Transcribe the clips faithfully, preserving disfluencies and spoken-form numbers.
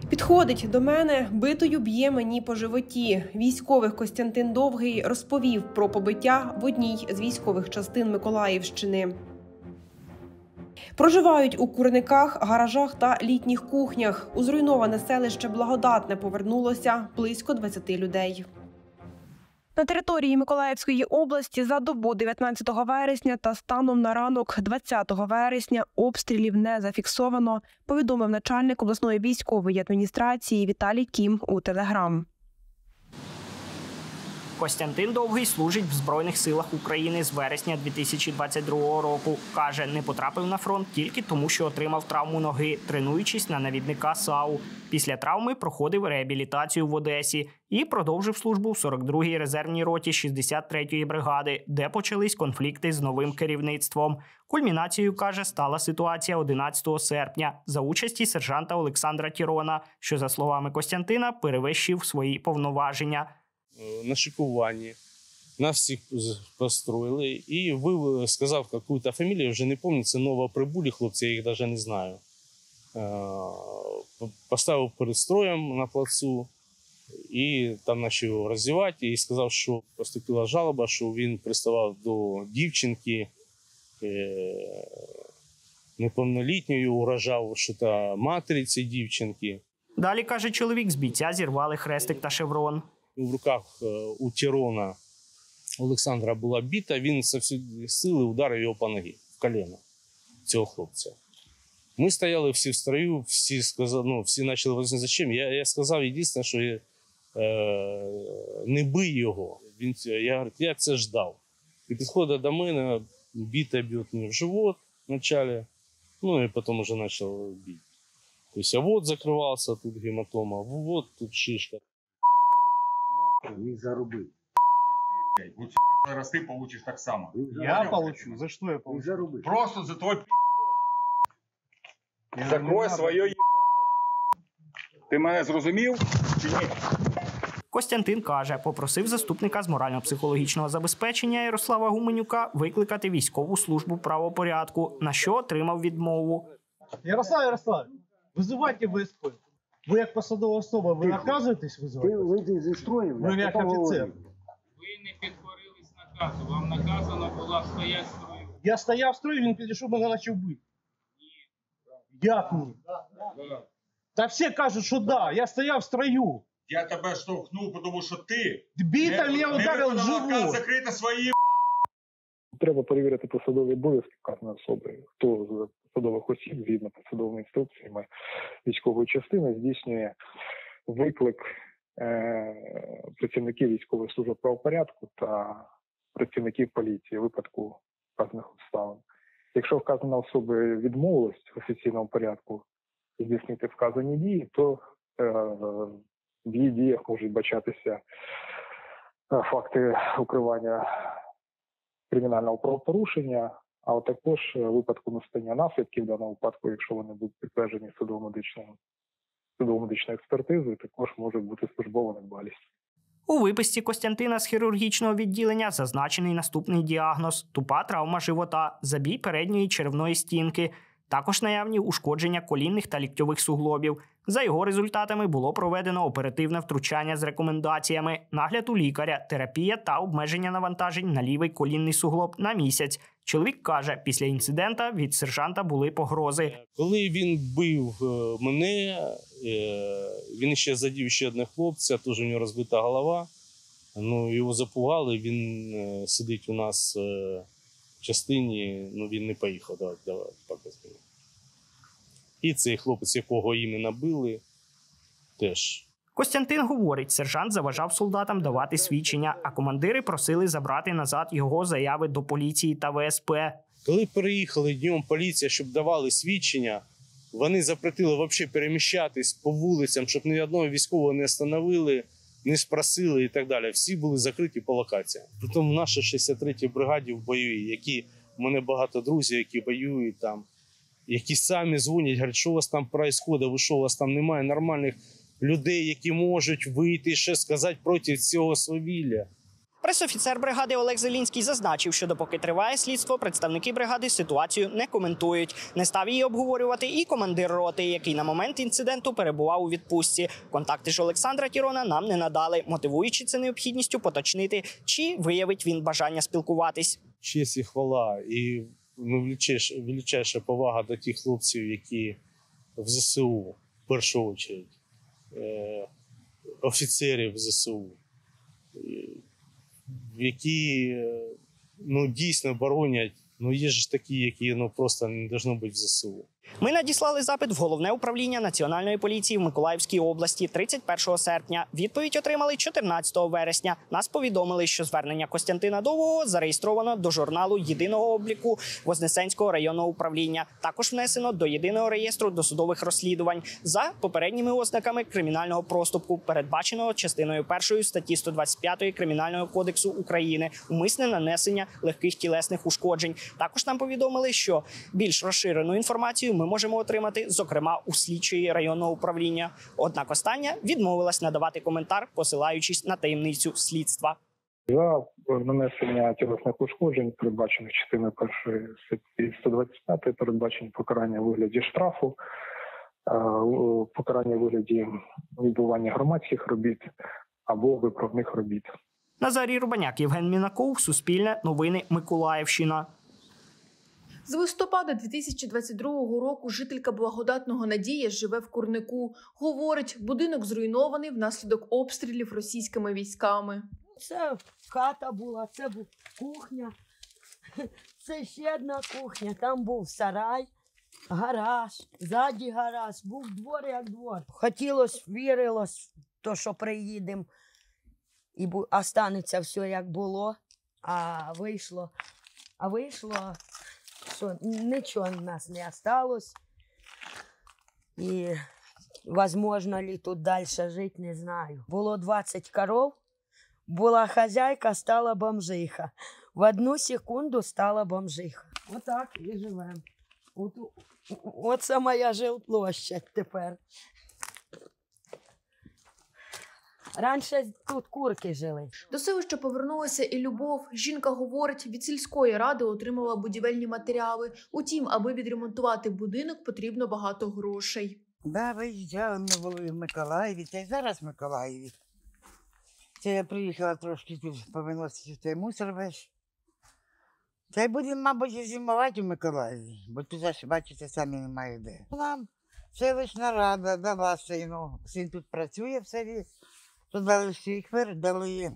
Підходить до мене, битою б'є мені по животі. Військовий Костянтин Довгий розповів про побиття в одній з військових частин Миколаївщини. Проживають у курниках, гаражах та літніх кухнях. У зруйноване селище Благодатне повернулося близько двадцяти людей. На території Миколаївської області за добу дев'ятнадцятого вересня та станом на ранок двадцятого вересня обстрілів не зафіксовано, повідомив начальник обласної військової адміністрації Віталій Кім у Телеграм. Костянтин Довгий служить в Збройних силах України з вересня дві тисячі двадцять другого року. Каже, не потрапив на фронт тільки тому, що отримав травму ноги, тренуючись на навідника САУ. Після травми проходив реабілітацію в Одесі і продовжив службу в сорок другій резервній роті шістдесят третьої бригади, де почались конфлікти з новим керівництвом. Кульмінацією, каже, стала ситуація одинадцятого серпня за участі сержанта Олександра Тірона, що, за словами Костянтина, перевищив свої повноваження. На шикуванні нас всіх построїли і ви сказав якусь фамілію, вже не пам'ятаю, це новоприбулі хлопці, я їх навіть не знаю. Поставив перед строєм на плацу і там почав роздівати і сказав, що поступила жалоба, що він приставав до дівчинки неповнолітньої, угрожав, що та матері цієї дівчинки. Далі, каже чоловік, з бійця зірвали хрестик та шеврон. В руках у Тірона Олександра була біта, він з всієї сили ударив його по ногі, в коліно цього хлопця. Ми стояли всі в строю, всі сказали, ну, всі почали говорити, зачем. Я, я сказав, єдине, що я, е, не бий його. Він, я говорю, я це ждав. І підходить до мене, біта б'є мені в живот вначале, ну і потім вже почав бити. Тобто, а вот закривався, тут гематома, вот тут шишка. Не заруби. Вот зараз ты получишь так само. Я получу? За что я получу? Просто за твой Закрой своє ебало. Ти мене зрозумів чи ні? Костянтин каже, попросив заступника з морально-психологічного забезпечення Ярослава Гуменюка викликати військову службу правопорядку, на що отримав відмову. Ярослав Ярославович, визивайте В С П. Ви як посадова особа, ви наказуєтесь визивати? Ви вийдіть зі строю. Ви як офіцер. Ви не підкорились наказу, вам наказано було стояти строю. Я стояв в строю, він підійшов, мене почав бити. Як ні? Та всі кажуть, що да, я стояв в строю. Я тебе штовхнув, тому що ти Біта мене ударив в живот. Закрити свої. Треба перевірити посадові обов'язки вказаної особи. Хто з посадових осіб, згідно посадовими інструкціями військової частини, здійснює виклик е- працівників військової служби правопорядку та працівників поліції у випадку вказаних обставин. Якщо вказана особа відмовилась в офіційному порядку здійснити вказані дії, то е- в її діях можуть бачатися факти укривання кримінального правопорушення, а також у випадку настання наслідків в даному випадку, якщо вони будуть підтверджені судово-медичною судово-медичною експертизою, також може бути службова недбалість. У виписці Костянтина з хірургічного відділення зазначений наступний діагноз – тупа травма живота, забій передньої черевної стінки, також наявні ушкодження колінних та ліктьових суглобів. За його результатами було проведено оперативне втручання з рекомендаціями, нагляд у лікаря, терапія та обмеження навантажень на лівий колінний суглоб на місяць. Чоловік каже, після інцидента від сержанта були погрози. Коли він бив мене, він ще задів ще одне хлопця, теж у нього розбита голова. Ну, його запугали, він сидить у нас в частині, ну він не поїхав. Давай, давай, показуй. І цей хлопець, якого іменно били, теж. Костянтин говорить, сержант заважав солдатам давати свідчення, а командири просили забрати назад його заяви до поліції та В С П. Коли переїхали днем поліція, щоб давали свідчення, вони запретили взагалі переміщатись по вулицям, щоб ні одного військового не встановили, не спросили і так далі. Всі були закриті по локаціям. Притом в нашій шістдесят третій бригаді в бойовій, які, в мене багато друзів, які воюють там, які самі дзвонять, говорять, що у вас там відбувається, ви що, у вас там немає нормальних людей, які можуть вийти і ще сказати проти цього свавілля. Пресофіцер бригади Олег Зелінський зазначив, що допоки триває слідство, представники бригади ситуацію не коментують. Не став її обговорювати і командир роти, який на момент інциденту перебував у відпустці. Контакти ж Олександра Тірона нам не надали, мотивуючи це необхідністю поточнити, чи виявить він бажання спілкуватись. Честь і хвала і ну, величайша повага до тих хлопців, які в ЗСУ, в першу чергу, е- офіцерів ЗСУ, які ну, дійсно боронять. Ну, є ж такі, які ну, просто не повинні бути в ЗСУ. Ми надіслали запит в Головне управління Національної поліції в Миколаївській області тридцять першого серпня. Відповідь отримали чотирнадцятого вересня. Нас повідомили, що звернення Костянтина Довгого зареєстровано до журналу єдиного обліку Вознесенського районного управління. Також внесено до єдиного реєстру досудових розслідувань за попередніми ознаками кримінального проступку, передбаченого частиною першої статті сто двадцять п'ять Кримінального кодексу України умисне нанесення легких тілесних ушкоджень. Також нам повідомили, що більш розширену інформацію ми можемо отримати, зокрема, у слідчої районного управління. Однак остання відмовилась надавати коментар, посилаючись на таємницю слідства. За нанесення тілесних ушкоджень, передбачених частиною першої статті сто двадцять п'ять, передбачені покарання у вигляді штрафу, покарання у вигляді відбування громадських робіт або виправних робіт. Назарій Рубаняк, Євген Мінаков, Суспільне, Новини, Миколаївщина. З листопада дві тисячі двадцять другого року жителька Благодатного Надія живе в Курнику. Говорить, будинок зруйнований внаслідок обстрілів російськими військами. Це хата була, це була кухня, це ще одна кухня, там був сарай, гараж, ззаді гараж, був двор як двор. Хотілося, вірилось, то, що приїдемо і останеться все як було, а вийшло, а вийшло, що нічого в нас не осталось. І возможно ли тут далі жити, не знаю. Було двадцять коров, була хазяйка, стала бомжиха. В одну секунду стала бомжиха. Отак і живемо. От, оце моя жилплощадь тепер. Раніше тут курки жили. До селища повернулася і Любов. Жінка говорить, від сільської ради отримала будівельні матеріали. Утім, аби відремонтувати будинок, потрібно багато грошей. Да, виїжджали, ми були в Миколаєві, та й зараз в Миколаєві. Це я приїхала трошки тут повиносити цей мусор весь. Та й будемо, мабуть, зимувати в Миколаєві, бо тут, бачите, самі немає де. Нам селищна рада дала сину, син тут працює в селі, то дали шифер, дали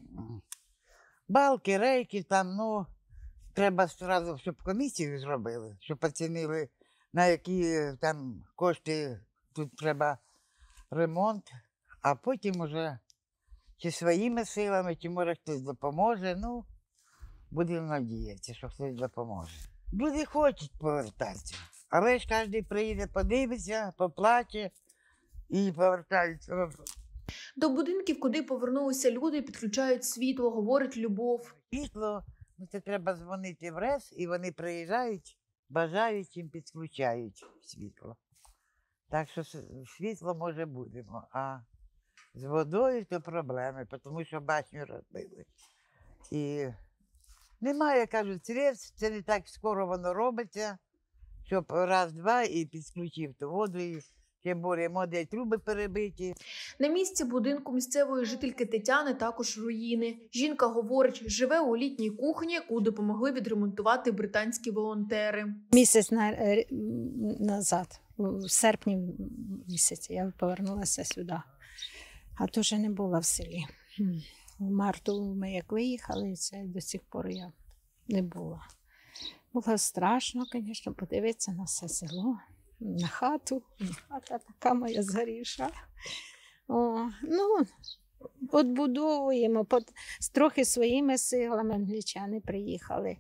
балки, рейки, там, ну, треба одразу, щоб комісію зробили, щоб оцінили, на які там кошти тут треба ремонт, а потім уже чи своїми силами, чи може хтось допоможе, ну, будемо надіятися, що хтось допоможе. Люди хочуть повертатися, але ж кожен приїде, подивиться, поплаче і повертаються. До будинків, куди повернулися люди, підключають світло, говорить Любов. Світло, ну це треба дзвонити в РЕС, і вони приїжджають, бажають, їм підключають світло. Так що світло може будемо, а з водою то проблеми, тому що башню розбили. І немає, кажуть, средств, це не так скоро воно робиться, щоб раз-два і підключив ту воду, і тим більше моди труби перебиті. На місці будинку місцевої жительки Тетяни також руїни. Жінка говорить, живе у літній кухні, яку допомогли відремонтувати британські волонтери. Місяць на, назад, в серпні місяці, я повернулася сюди, а то вже не була в селі. В марту ми як виїхали, це до сих пор я не була. Було страшно, звісно, подивитися на все село, на хату. Хата така моя згорівша. О, ну, відбудовуємо, трохи своїми силами англічани приїхали,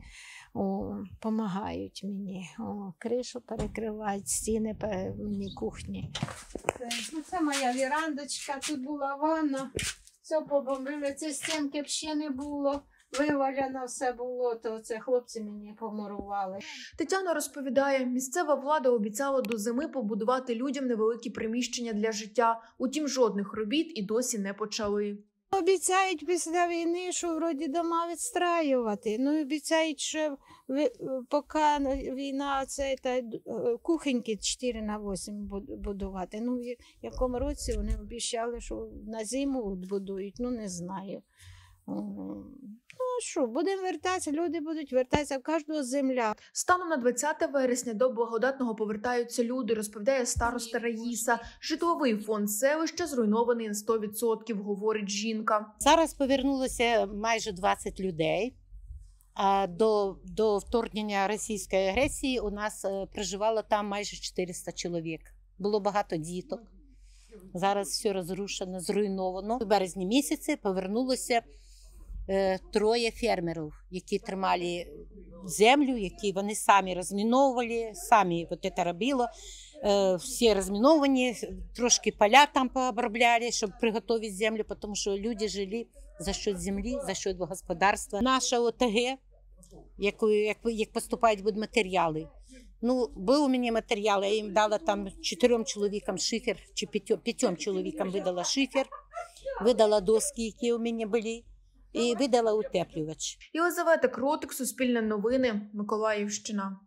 допомагають мені. О, кришу перекривають, стіни мені кухні. Це, ну, це моя вірандочка, тут була ванна. Все побомбили, це стінки б ще не було, вивалено все було, то це хлопці мені помурували. Тетяна розповідає, місцева влада обіцяла до зими побудувати людям невеликі приміщення для життя. Утім, жодних робіт і досі не почали. Обіцяють після війни, що вроді дома відстраювати. Ну, обіцяють, що ви- поки війна, це та, е, кухоньки чотири на вісім буд- будувати. Ну, в якому році вони обіцяли, що на зиму будують, ну, не знаю. О, Ну, а що, будемо вертатися, люди будуть вертатися, в кожного земля. Станом на двадцяте вересня до Благодатного повертаються люди, розповідає староста Раїса. Житловий фонд селища зруйнований на сто відсотків, говорить жінка. Зараз повернулося майже двадцять людей. А до, до вторгнення російської агресії у нас е, проживало там майже чотириста чоловік. Було багато діток. Зараз все розрушено, зруйновано. У березні місяці повернулося е, троє фермерів, які тримали землю, які вони самі розміновували, самі от це робили. Е, всі розміновані, трошки поля там пообробляли, щоб приготувати землю, тому що люди жили за счет землі, за счет господарства. Наша ОТГ, яку, як, як поступають будматеріали. Ну, був у мене матеріал, я їм дала там чотирьом чоловікам шифер, чи п'ятьом, п'ятьом чоловікам видала шифер, видала доски, які у мене були, і видала утеплювач. Єлизавета Кротик, Суспільне новини, Миколаївщина.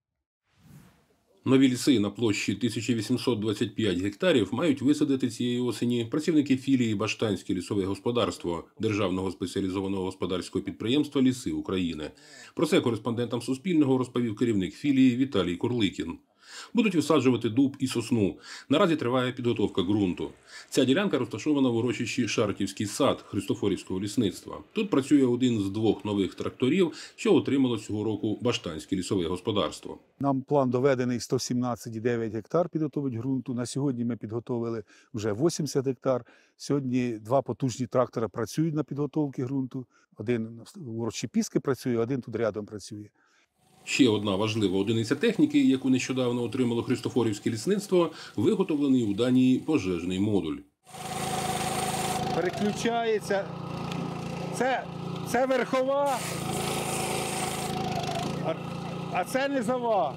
Нові ліси на площі тисяча вісімсот двадцять п'ять гектарів мають висадити цієї осені працівники філії Баштанське лісове господарство Державного спеціалізованого господарського підприємства «Ліси України». Про це кореспондентам Суспільного розповів керівник філії Віталій Курликін. Будуть висаджувати дуб і сосну. Наразі триває підготовка ґрунту. Ця ділянка розташована в урочищі Шарківський сад Христофорівського лісництва. Тут працює один з двох нових тракторів, що отримало цього року Баштанське лісове господарство. Нам план доведений сто сімнадцять цілих дев'ять гектар підготовить ґрунту. На сьогодні ми підготовили вже вісімдесят гектар. Сьогодні два потужні трактора працюють на підготовці ґрунту. Один в урочищі Піски працює, один тут рядом працює. Ще одна важлива одиниця техніки, яку нещодавно отримало Христофорівське лісництво, виготовлений у Данії пожежний модуль. Переключається. Це, це верхова, а, а це низова.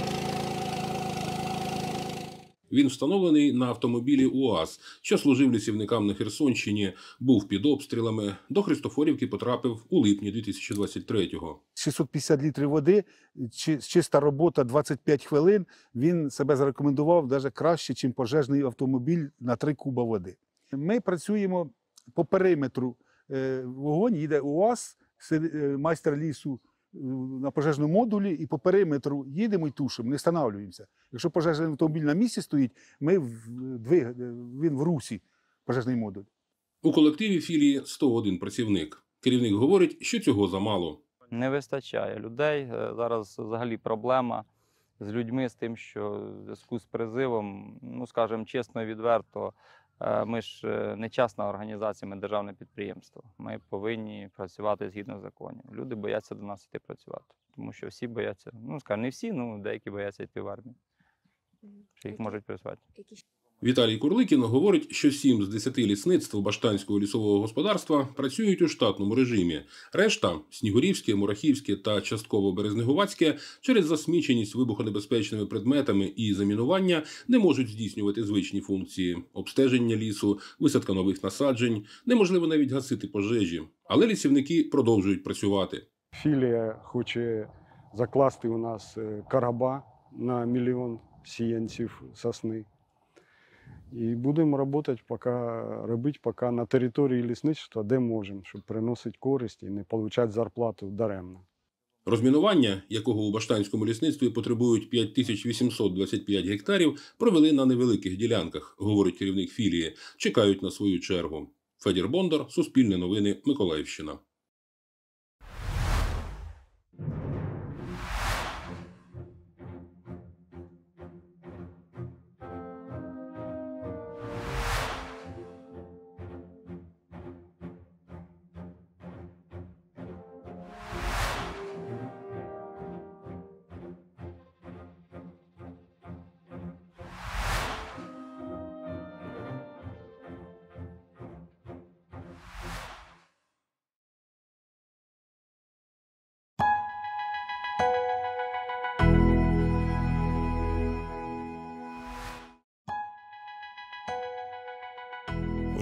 Він встановлений на автомобілі УАЗ, що служив лісівникам на Херсонщині, був під обстрілами. До Христофорівки потрапив у липні дві тисячі двадцять третього. шістсот п'ятдесят літрів води, чи- чиста робота двадцять п'ять хвилин. Він себе зарекомендував навіть краще, ніж пожежний автомобіль на три куба води. Ми працюємо по периметру. Е, Вогонь їде УАЗ, сид- е, майстер лісу е, на пожежному модулі, і по периметру їдемо і тушимо, не встановлюємося. Якщо пожежний автомобіль на місці стоїть, ми в, двиг- він в русі, пожежний модуль. У колективі філії сто один працівник. Керівник говорить, що цього замало. Не вистачає людей. Е, Зараз взагалі проблема з людьми, з тим, що в зв'язку з призивом, ну, скажімо чесно і відверто, е, ми ж е, не частна організація, ми державне підприємство. Ми повинні працювати згідно законів. Люди бояться до нас йти працювати, тому що всі бояться, ну, скажімо, не всі, ну, деякі бояться йти в армію, що їх можуть працювати. Віталій Курликін говорить, що сім з десяти лісництв Баштанського лісового господарства працюють у штатному режимі. Решта – Снігурівське, Мурахівське та частково Березнеговацьке – через засміченість вибухонебезпечними предметами і замінування не можуть здійснювати звичні функції – обстеження лісу, висадка нових насаджень, неможливо навіть гасити пожежі. Але лісівники продовжують працювати. Філія хоче закласти у нас е, короба на мільйон сіянців сосни. І будемо працювати, поки, робити поки на території лісництва, де можемо, щоб приносити користь і не отримати зарплату даремно. Розмінування, якого у Баштанському лісництві потребують п'ять тисяч вісімсот двадцять п'ять гектарів, провели на невеликих ділянках, говорить керівник філії. Чекають на свою чергу. Федір Бондар, Суспільне новини, Миколаївщина.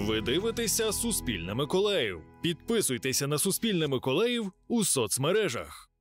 Ви дивитеся «Суспільне Миколаїв». Підписуйтеся на «Суспільне Миколаїв» у соцмережах.